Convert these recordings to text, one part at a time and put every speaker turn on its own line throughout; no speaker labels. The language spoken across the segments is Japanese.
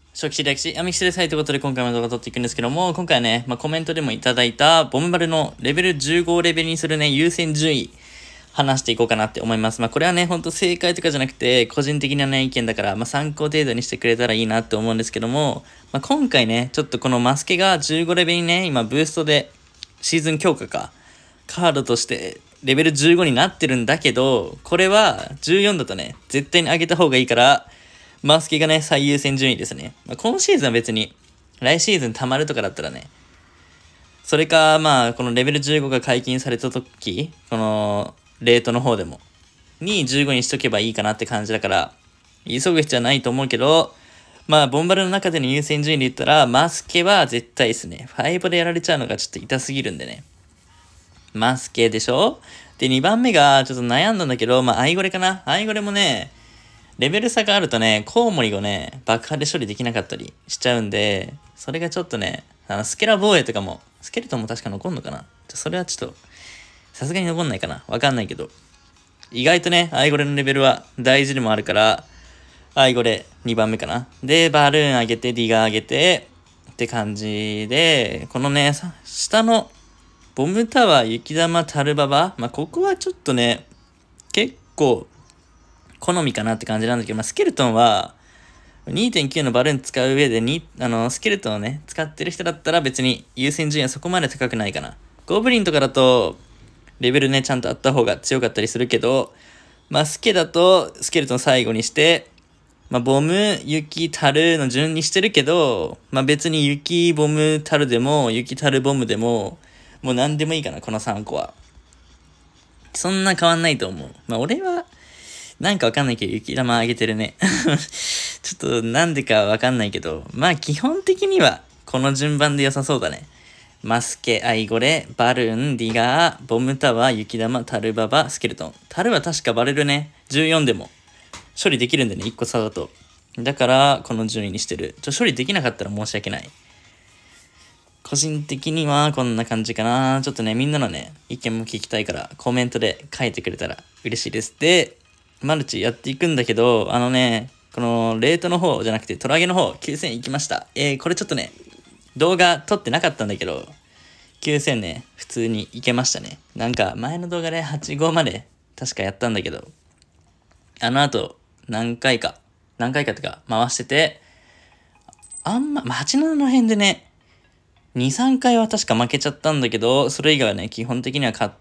初期知略し、アミキスです。はい、ということで今回も動画を撮っていくんですけども、今回はね、コメントでもいただいた、ボムバルのレベル15レベルにするね、優先順位、話していこうかなって思います。これはね、ほんと正解とかじゃなくて、個人的なね、意見だから、参考程度にしてくれたらいいなって思うんですけども、今回ね、ちょっとこのマスケが15レベルにね、今ブーストで、シーズン強化か、カードとして、レベル15になってるんだけど、これは14だとね、絶対に上げた方がいいから、マスケがね、最優先順位ですね。今シーズンは別に、来シーズン溜まるとかだったらね、それか、このレベル15が解禁された時、この、レートの方でも、に15にしとけばいいかなって感じだから、急ぐ必要はないと思うけど、ボンバルの中での優先順位で言ったら、マスケは絶対ですね。5でやられちゃうのがちょっと痛すぎるんでね。マスケでしょ？で、2番目がちょっと悩んだんだけど、アイゴレかな？アイゴレもね、レベル差があるとね、コウモリをね、爆破で処理できなかったりしちゃうんで、それがちょっとね、スケラ防衛とかも、スケルトンも確か残んのかな？それはちょっと、さすがに残んないかな？わかんないけど。意外とね、アイゴレのレベルは大事でもあるから、アイゴレ2番目かな。で、バルーン上げて、ディガー上げて、って感じで、このね、下の、ボムタワー、雪玉、タルババ、ここはちょっとね、結構、好みかなって感じなんだけど、スケルトンは、2.9 のバルーン使う上でスケルトンをね、使ってる人だったら別に優先順位はそこまで高くないかな。ゴブリンとかだと、レベルね、ちゃんとあった方が強かったりするけど、スケだと、スケルトン最後にして、ボム、雪、タルの順にしてるけど、別に雪、ボム、タルでも、雪、タル、ボムでも、もう何でもいいかな、この3個は。そんな変わんないと思う。俺は、なんかわかんないけど、雪玉あげてるね。ちょっとなんでかわかんないけど、基本的には、この順番で良さそうだね。マスケ、アイゴレ、バルーン、ディガー、ボムタワー、雪玉、タルババ、スケルトン。タルは確かバレるね。14でも処理できるんでね、1個差だと。だから、この順位にしてる。処理できなかったら申し訳ない。個人的にはこんな感じかな。ちょっとね、みんなのね、意見も聞きたいから、コメントで書いてくれたら嬉しいです。で、マルチやっていくんだけど、このレートの方じゃなくてトラゲの方、9000行きました。これちょっとね、動画撮ってなかったんだけど、9000ね、普通に行けましたね。なんか前の動画で85まで確かやったんだけど、あの後何回かってか回してて、87の辺でね、2、3回は確か負けちゃったんだけど、それ以外はね、基本的には勝って、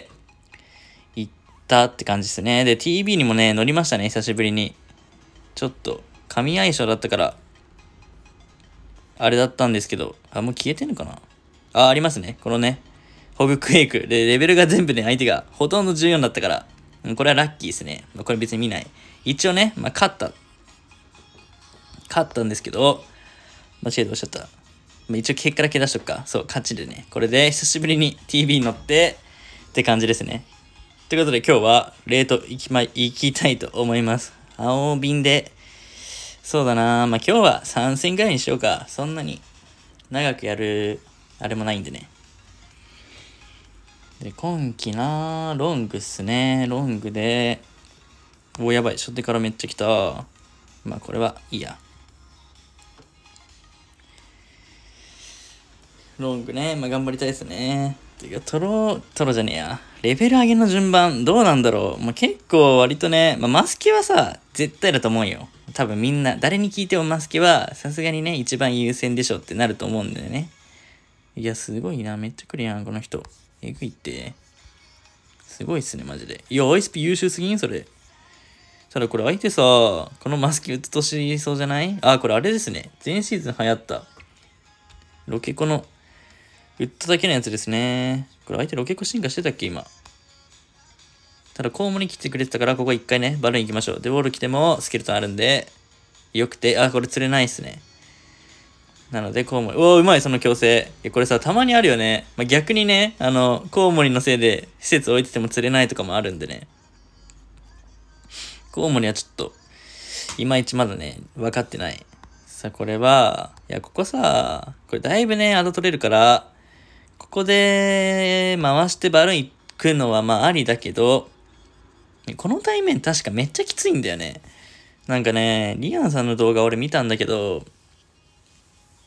行ったって感じですね。で、TB にもね、乗りましたね、久しぶりに。ちょっと、神相性だったから、あれだったんですけど、もう消えてんのかな？ありますね。このね、ホグクエイク。で、レベルが全部ね、相手がほとんど14だったから、これはラッキーですね。これ別に見ない。一応ね、勝ったんですけど、間違えておっしゃった。一応結果だけ出しとくか。そう、勝ちでね。これで久しぶりに TB に乗って、って感じですね。ということで今日はレート行きたいと思います。青瓶で、そうだな今日は3戦ぐらいにしようか。そんなに長くやる、あれもないんでね。で、今季ロングっすね。ロングで、やばい、初手からめっちゃ来た。これはいいや。ロングね、頑張りたいですね。てか、トロじゃねえや。レベル上げの順番、どうなんだろう。結構割とね、マスケはさ、絶対だと思うよ。多分みんな、誰に聞いてもマスケは、さすがにね、一番優先でしょってなると思うんだよね。いや、すごいな。めっちゃ来るやん、この人。えぐいって。すごいっすね、マジで。いや、ISP 優秀すぎんそれ。ただこれ相手さ、このマスケ打つ年そうじゃない？これあれですね。前シーズン流行った。ロケコの、打っただけのやつですね。これ相手ロケコ進化してたっけ今。ただコウモリ来てくれてたから、ここ一回ね、バルーン行きましょう。で、ウォール来てもスケルトンあるんで、よくて、これ釣れないっすね。なので、コウモリ。うまい、その強制。これさ、たまにあるよね。逆にね、コウモリのせいで施設置いてても釣れないとかもあるんでね。コウモリはちょっと、いまいちまだね、分かってない。さあ、これは、ここさ、これだいぶね、アド取れるから、ここで回してバルーン行くのはありだけど、この対面確かめっちゃきついんだよね。なんかね、リアンさんの動画俺見たんだけど、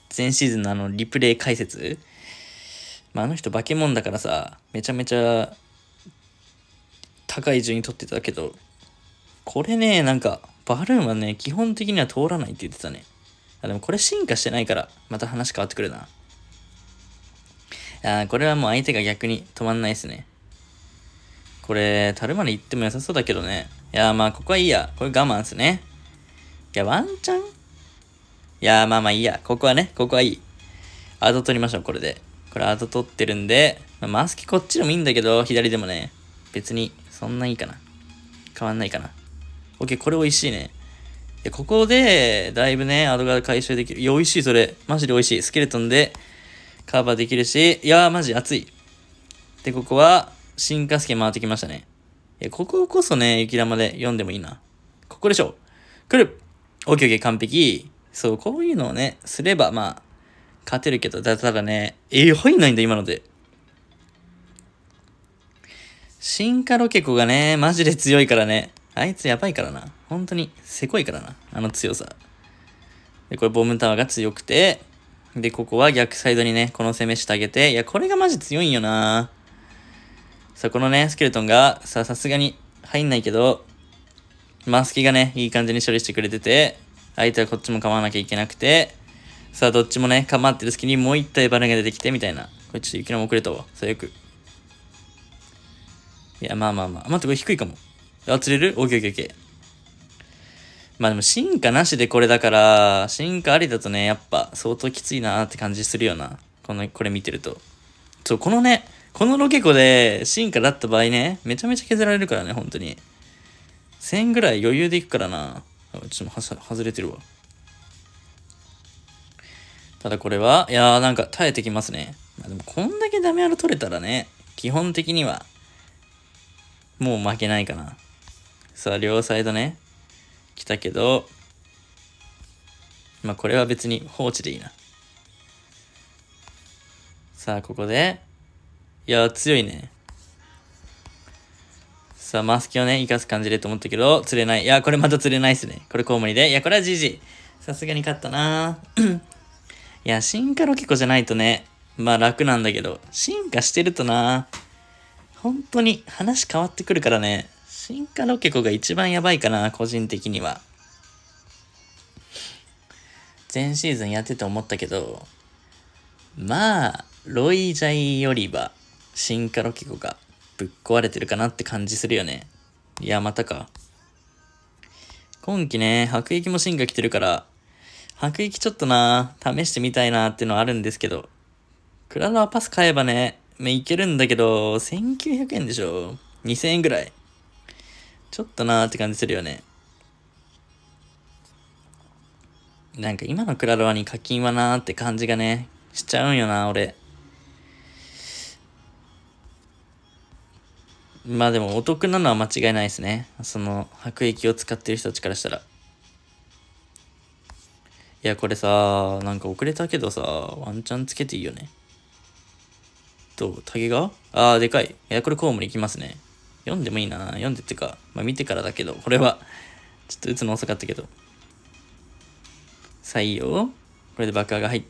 前シーズンのリプレイ解説。まあ、あの人化け物だからさ、めちゃめちゃ高い順位取ってたけど、これね、なんか、バルーンはね、基本的には通らないって言ってたね。でもこれ進化してないから、また話変わってくるな。これはもう相手が逆に止まんないですね。これ、樽まで行っても良さそうだけどね。まあ、ここはいいや。これ我慢っすね。ワンチャンまあいいや。ここはいい。アド取りましょう、これで。これアド取ってるんで、マスキこっちでもいいんだけど、左でもね、別にそんないいかな。変わんないかな。オッケー、これ美味しいね。ここで、だいぶね、アドが回収できる。いや、美味しい、それ。マジで美味しい。スケルトンでカバーできるし、マジ熱い。で、ここは、進化スケ回ってきましたね。こここそね、雪玉で読んでもいいな。ここでしょ。来る。オッケーオッケー、完璧。そう、こういうのをね、すれば、まあ、勝てるけど、ただね、入んないんだ、今ので。進化ロケコがね、マジで強いからね。あいつやばいからな。本当に、せこいからな。あの強さ。で、これボムタワーが強くて、で、ここは逆サイドにね、この攻めしてあげて、いや、これがマジ強いんよな。さあ、このね、スケルトンが、さすがに入んないけど、マスキがね、いい感じに処理してくれてて、相手はこっちも構わなきゃいけなくて、さあ、どっちもね、構ってる隙にもう一体バラが出てきて、みたいな。これちょっと雪のも遅れたわ。最悪。まあ。待って、これ低いかも。釣れる？オッケーオッケーオッケー。まあでも進化なしでこれだから、進化ありだとね、やっぱ相当きついなーって感じするよな。これ見てると。このロケコで進化だった場合ね、めちゃめちゃ削られるからね、本当に。1000ぐらい余裕でいくからな。ちょっと外れてるわ。ただこれは、なんか耐えてきますね。でもこんだけダメアル取れたらね、基本的には、もう負けないかな。さあ、両サイドね、来たけど、まあこれは別に放置でいいな。さあ、ここで、強いね。さあ、マスキをね、生かす感じでと思ったけど、釣れない。これまた釣れないっすね。これコウモリで。これは GG。さすがに勝ったな進化ロケコじゃないとね、まあ楽なんだけど、進化してるとな、本当に話変わってくるからね、進化ロケコが一番やばいかな、個人的には。前シーズンやってて思ったけど、まあ、ロイジャイよりは、進化ロケコがぶっ壊れてるかなって感じするよね。またか。今季ね、白撃も進化来てるから、白撃ちょっとな、試してみたいなっていうのはあるんですけど、クラロワパス買えばね、いけるんだけど、1900円でしょ ?2000 円ぐらい。ちょっとなーって感じするよね。なんか今のクラロワに課金はなーって感じがね、しちゃうんよな、俺。まあでもお得なのは間違いないですね。その、白液を使ってる人たちからしたら。これさ、なんか遅れたけどさ、ワンチャンつけていいよね。タゲがでかい。これコウモリいきますね。読んでもいいな。読んでってか、まあ見てからだけど、これは、ちょっと打つの遅かったけど。さあいいよ。これで爆破が入って、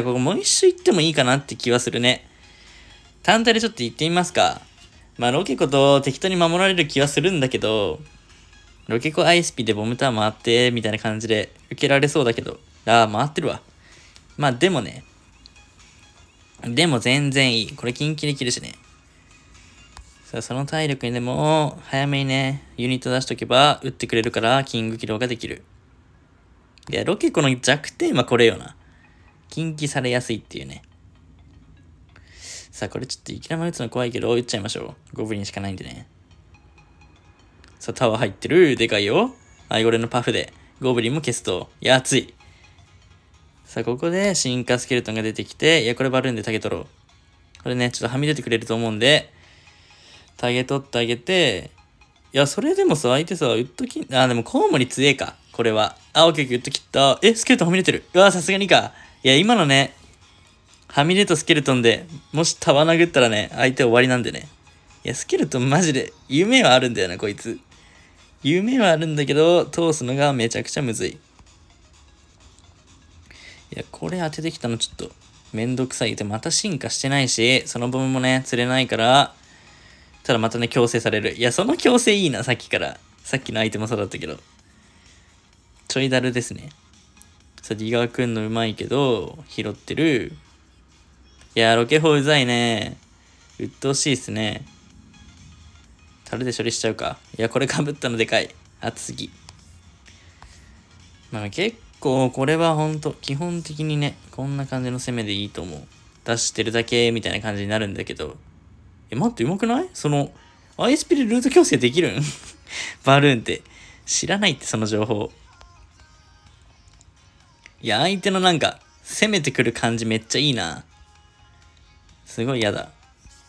ここもう一周行ってもいいかなって気はするね。単体でちょっと行ってみますか。まあロケコと適当に守られる気はするんだけど、ロケコアイスピでボムターン回って、みたいな感じで受けられそうだけど、回ってるわ。まあでもね、でも全然いい。これ近畿できるしね。さあ、その体力にでも、早めにね、ユニット出しとけば、打ってくれるから、キング起動ができる。ロケコの弱点はこれよな。近畿されやすいっていうね。さあ、これちょっといきなり打つの怖いけど、打っちゃいましょう。ゴブリンしかないんでね。さあ、タワー入ってる。でかいよ。アイゴレのパフで、ゴブリンも消すと。熱い。さあ、ここで進化スケルトンが出てきて、これバルーンでタゲ取ろう。これね、ちょっとはみ出てくれると思うんで、タゲ取ってあげて、それでもさ、相手さ、ウッドキン、でもコウモリ強えか。これは。オッケーオッケー、ウッド切った。スケルトンはみ出てる。さすがにか。今のね、はみ出とスケルトンで、もしタワー殴ったらね、相手終わりなんでね。スケルトンマジで、夢はあるんだよな、こいつ。夢はあるんだけど、通すのがめちゃくちゃむずい。 いや、これ当ててきたのちょっとめんどくさい。で、また進化してないし、そのボムもね、釣れないから、ただまたね、強制される。いや、その強制いいな、さっきから。さっきの相手もそうだったけど。ちょいだるですね。さあ、ディガーくんのうまいけど、拾ってる。いやー、ロケ砲うざいね。鬱陶しいっすね。樽で処理しちゃうか。いや、これ被ったのでかい。熱すぎ。まあ結構、これはほんと、基本的にね、こんな感じの攻めでいいと思う。出してるだけみたいな感じになるんだけど。待って、うまくない？その、ISP でルート強制できるんバルーンって。知らないって、その情報。いや、相手のなんか、攻めてくる感じめっちゃいいな。すごい嫌だ。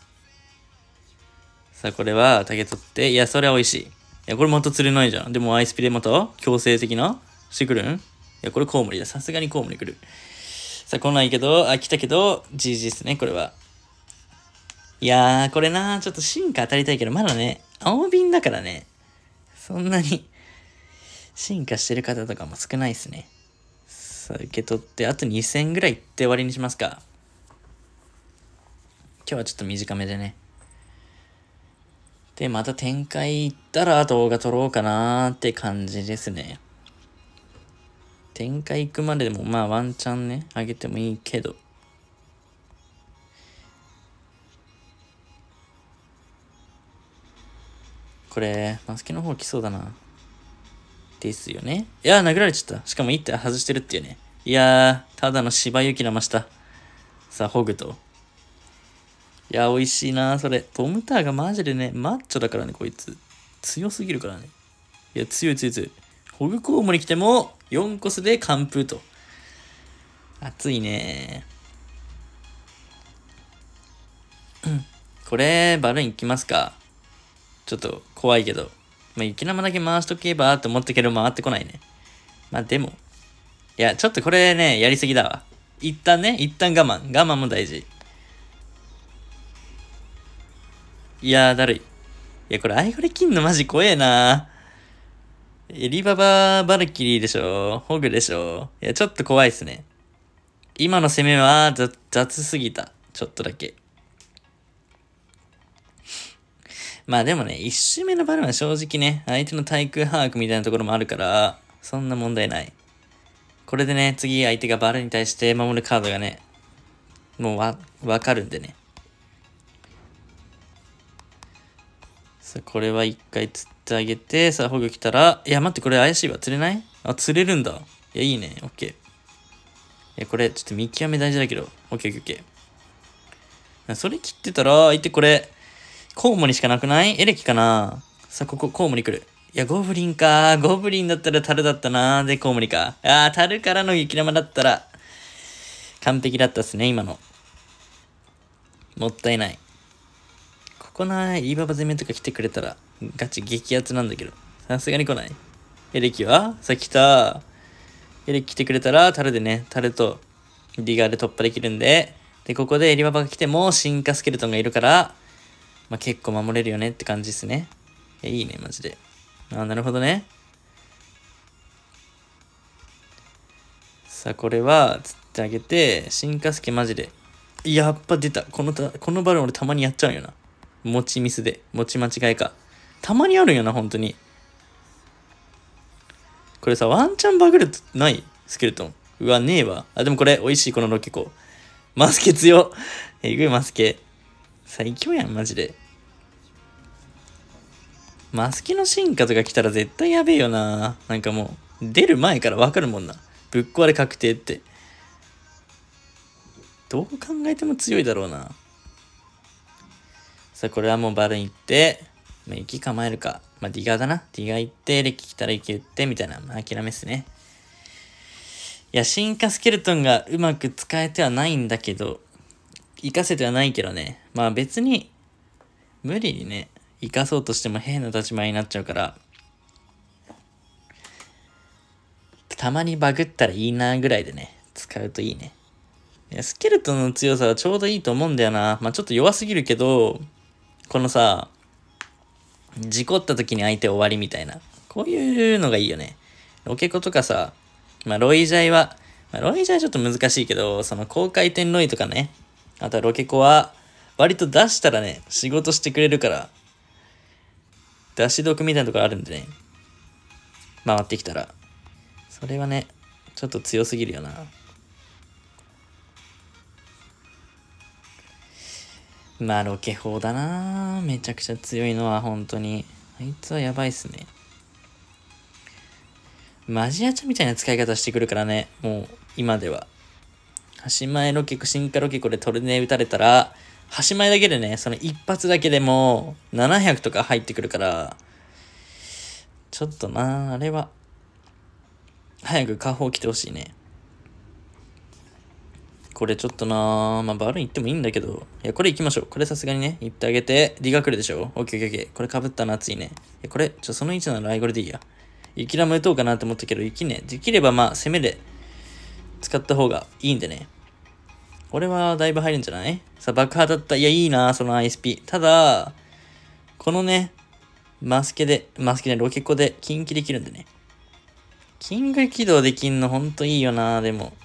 さあ、これは竹取って、いや、それは美味しい。いや、これまた釣れないじゃん。でも、アイスピでまた強制的なしてくるん？いや、これコウモリだ。さすがにコウモリ来る。さあ、来ないけど、来たけど、GG ですね、これは。いやー、これなちょっと進化当たりたいけど、まだね、青瓶だからね、そんなに進化してる方とかも少ないですね。さあ、受け取って、あと2000ぐらいいって終わりにしますか。今日はちょっと短めでね。で、また展開行ったら動画撮ろうかなーって感じですね。展開行くまででも、まあワンチャンね、あげてもいいけど。これ、マスケの方来そうだな。ですよね。いやー、殴られちゃった。しかも一手外してるっていうね。いやー、ただの芝雪生した。さあ、ホグと。いやー、美味しいなー、それ。トムターがマジでね、マッチョだからね、こいつ。強すぎるからね。いや、強い強い強い。ホグコウモリ来ても、4コスで完封と。熱いねー。これ、バルーン行きますか。ちょっと怖いけど。まあ、雪玉だけ回しとけばって思ったけど回ってこないね。まあでも。いや、ちょっとこれね、やりすぎだわ。一旦ね、一旦我慢。我慢も大事。いやー、だるい。いや、これアイゴレ金のマジ怖えなエリバババルキリーでしょホグでしょいや、ちょっと怖いっすね。今の攻めは雑すぎた。ちょっとだけ。まあでもね、一周目のバルーンは正直ね、相手の対空把握みたいなところもあるから、そんな問題ない。これでね、次相手がバルーンに対して守るカードがね、もうわかるんでね。さあ、これは一回釣ってあげて、さあ、ホグ来たら、いや、待って、これ怪しいわ。釣れない？あ、釣れるんだ。いや、いいね。オッケー。いや、これ、ちょっと見極め大事だけど。オッケーオッケー。それ切ってたら、相手これ、コウモリしかなくない？エレキかな？さあ、ここ、コウモリ来る。いや、ゴブリンか。ゴブリンだったら樽だったな。で、コウモリか。樽からの雪玉だったら、完璧だったっすね、今の。もったいない。ここな、イーババ攻めとか来てくれたら、ガチ激アツなんだけど。さすがに来ない。エレキはさあ来た。エレキ来てくれたら、樽でね、樽とディガーで突破できるんで、で、ここでエリババが来ても進化スケルトンがいるから、まあ、結構守れるよねって感じですね。いいね、マジで。なるほどね。さあ、これは、釣ってあげて、進化スケマジで。やっぱ出た。このバルーン俺たまにやっちゃうんよな。持ちミスで。持ち間違いか。たまにあるんよな、本当に。これさ、ワンチャンバグるないスケルトン。うわ、ねえわ。でもこれ、美味しい、このロケコ。マスケ強。えぐいマスケ。最強やん、マジで。マスケの進化とか来たら絶対やべえよな。なんかもう、出る前からわかるもんな。ぶっ壊れ確定って。どう考えても強いだろうな。さあ、これはもうバルーン行って、まあ、雪構えるか。まあ、ディガーだな。ディガー行って、レキ来たら雪打って、みたいな、まあ、諦めっすね。いや、進化スケルトンがうまく使えてはないんだけど、活かせてはないけどね。まあ別に、無理にね、生かそうとしても変な立場になっちゃうから、たまにバグったらいいなぐらいでね、使うといいね。いや、スケルトンの強さはちょうどいいと思うんだよな。まあちょっと弱すぎるけど、このさ、事故った時に相手終わりみたいな。こういうのがいいよね。ロケコとかさ、まあロイジャイはまあ、ロイジャーはちょっと難しいけど、その高回転ロイとかね、あとはロケコは、割と出したらね、仕事してくれるから、出し毒みたいなところあるんでね、回ってきたら。それはね、ちょっと強すぎるよな。まあ、ロケ砲だな。めちゃくちゃ強いのは、本当に。あいつはやばいっすね。マジアチャみたいな使い方してくるからね、もう、今では。端前ロケコ、進化ロケコでトルネ打たれたら、端前だけでね、その一発だけでも、700とか入ってくるから、ちょっとなあれは、早く下方来てほしいね。これちょっとなまあ、バルーン行ってもいいんだけど、いや、これ行きましょう。これさすがにね、行ってあげて、ディが来るでしょ。オッケーオッケーオッケー。これ被ったな、熱いね。これ、その位置ならライゴルでいいや。雪ラム打とうかなって思ったけど、雪ね、できればまあ、攻めで使った方がいいんでね。これはだいぶ入るんじゃない？さあ、爆破だった。いや、いいなその ISP。ただ、このね、マスケで、ロケコで、キンキできるんでね。キング起動できんのほんといいよなでも。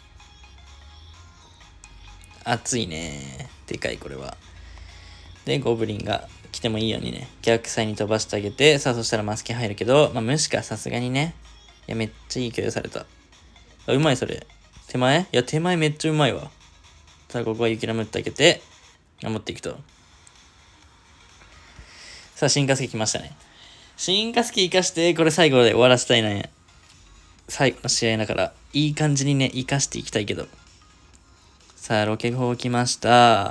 熱いね。でかい、これは。で、ゴブリンが来てもいいようにね、逆サイに飛ばしてあげて、さあ、そしたらマスケ入るけど、まあ、無視か、さすがにね。いや、めっちゃいい共有された。あ、うまい、それ。手前？いや、手前めっちゃうまいわ。さあ、ここは雪ラムってあげて、持っていくと。さあ、進化スキ来ましたね。進化スキ生かして、これ最後で終わらせたいね。最後の試合だから、いい感じにね、生かしていきたいけど。さあ、ロケ砲来ました。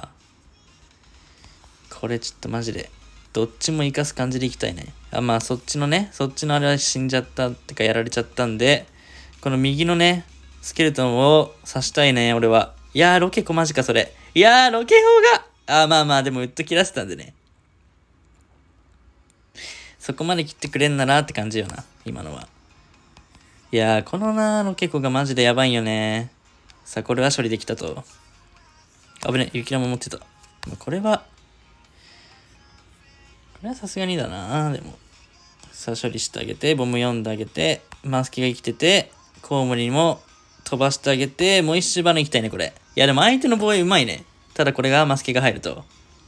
これちょっとマジで、どっちも生かす感じでいきたいね。あ、まあ、そっちのあれは死んじゃったってかやられちゃったんで、この右のね、スケルトンを刺したいね、俺は。いやー、ロケコマジか、それ。いやー、ロケ砲がまあまあ、でもウッド切らせたんでね。そこまで切ってくれんならって感じよな、今のは。いやー、このロケコがマジでやばいよね。さあ、これは処理できたと。危ね、雪玉持ってた。これはさすがにだなでも。さあ、処理してあげて、ボム読んであげて、マスケが生きてて、コウモリも飛ばしてあげて、もう一周バナ行きたいね、これ。いや、でも相手の防衛うまいね。ただこれがマスケが入ると。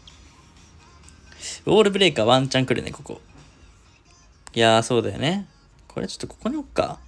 ウォールブレーカーワンチャン来るね、ここ。いやー、そうだよね。これちょっとここに置くか。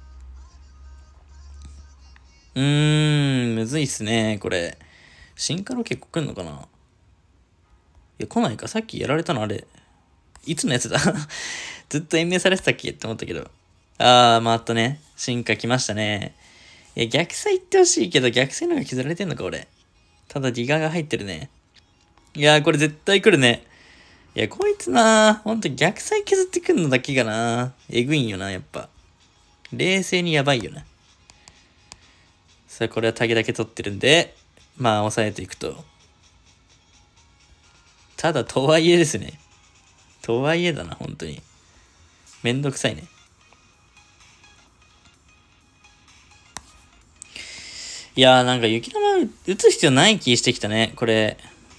むずいっすね、これ。進化ロ結構来んのかないや、来ないか。さっきやられたのあれ。いつのやつだずっと延命されてたっけって思ったけど。回ったね。進化来ましたね。いや、逆サイ行ってほしいけど、逆サイの方が削られてんのか、俺。ただ、ディガーが入ってるね。いやー、これ絶対来るね。いや、こいつほんと逆サイ削ってくんのだけがえぐいんよな、やっぱ。冷静にやばいよな。さあ、これはタゲだけ取ってるんで、まあ、抑えていくと。ただ、とはいえですね。とはいえだな、本当に。めんどくさいね。いやー、なんか雪玉打つ必要ない気してきたね、これ。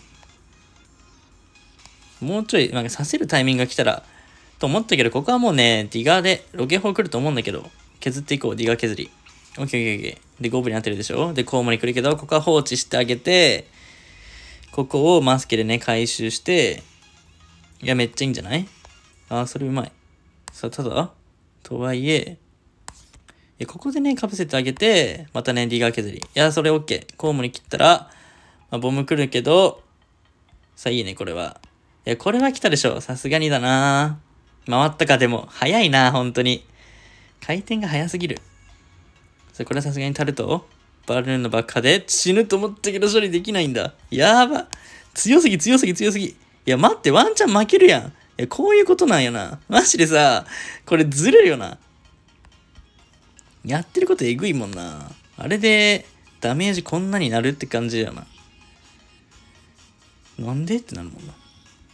もうちょい、なんかさせるタイミングが来たら、と思ったけど、ここはもうね、ディガーでロケ砲来ると思うんだけど、削っていこう、ディガー削り。オッケーオッケーオッケー。で、ゴブリン当てるでしょで、コウモリ来るけど、ここは放置してあげて、ここをマスケでね、回収して、いや、めっちゃいいんじゃない？それうまい。さあ、ただ、とはいえ、ここでね、かぶせてあげて、またね、ディガー削り。いや、それオッケー。コウモリ切ったら、まあ、ボム来るけど、さあ、いいね、これは。いや、これは来たでしょ。さすがにだな回ったか、でも。早いな本当に。回転が早すぎる。これはさすがにタルトバルーンの爆破で死ぬと思ったけど処理できないんだ。やば。強すぎ。いや、待って、ワンチャン負けるやん。いや、こういうことなんよな。マジでさ、これずるいよな。やってることえぐいもんな。あれで、ダメージこんなになるって感じだよな。なんでってなるもんな。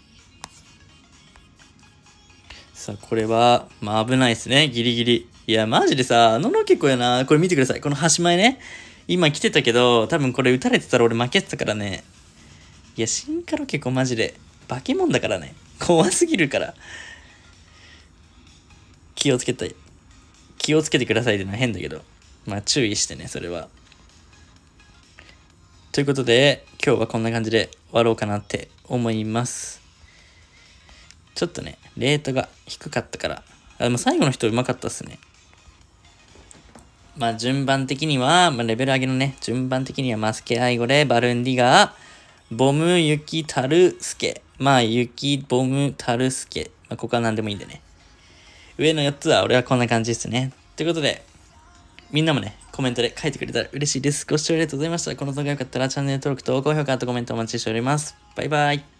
さあ、これは、まあ危ないですね。ギリギリ。いや、マジでさ、ノノ結構やな。これ見てください。この端前ね。今来てたけど、多分これ撃たれてたら俺負けてたからね。いや、進化ロ結構マジで、化け物だからね。怖すぎるから。気をつけてくださいってのは変だけど。 まあ注意してね、それは。ということで、今日はこんな感じで終わろうかなって思います。ちょっとね、レートが低かったから。でも最後の人うまかったっすね。まあ順番的には、レベル上げのね、順番的にはマスケアイゴレ、バルンディガー、ボム、ユキ、タル、スケ。ユキ、ボム、タル、スケ。ここは何でもいいんでね。上の4つは俺はこんな感じですね。ということで、みんなもね、コメントで書いてくれたら嬉しいです。ご視聴ありがとうございました。この動画が良かったらチャンネル登録と高評価とコメントお待ちしております。バイバイ。